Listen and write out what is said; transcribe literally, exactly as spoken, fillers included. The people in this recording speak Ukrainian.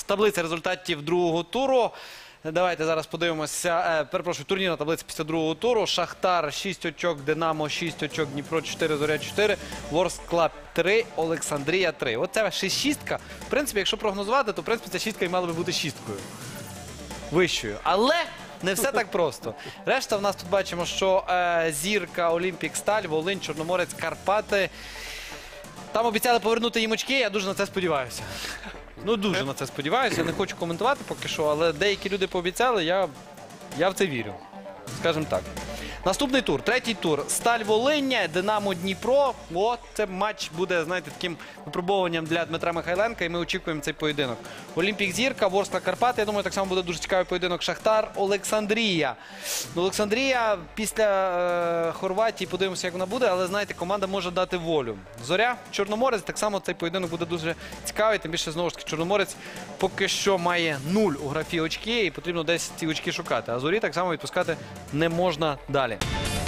таблиця результатів другого туру. Давайте зараз подивимося. Е, перепрошую, турнірна таблиця після другого туру. Шахтар шість очок, Динамо шість очок, Дніпро чотири, Зоря чотири, Ворскла три, Олександрія три. От це ще шістка. В принципі, якщо прогнозувати, то в принципі ця шістка і мала би бути шісткою. Вищою. Але не все так просто. Решта в нас тут бачимо, що е, Зірка, Олімпік, Сталь, Волинь, Чорноморець, Карпати. Там обіцяли повернути їм очки, я дуже на це сподіваюся. Ну, дуже на це сподіваюся. Я не хочу коментувати поки що, але деякі люди пообіцяли, я, я в це вірю. Скажімо так. Наступний тур, третій тур. Сталь-Волиння, Динамо-Дніпро. О, це матч буде, знаєте, таким випробовуванням для Дмитра Михайленка, і ми очікуємо цей поєдинок. Олімпік-Зірка, Ворскла-Карпати. Я думаю, так само буде дуже цікавий поєдинок. Шахтар-Олександрія. Ну, Олександрія після е, Хорватії, подивимося, як вона буде, але, знаєте, команда може дати волю. Зоря, Чорноморець, так само цей поєдинок буде дуже цікавий, тим більше, знову ж таки, Чорноморець поки що має нуль у графі очки, і потрібно десь ці очки шукати. А Зорі так само відпускати не можна далі.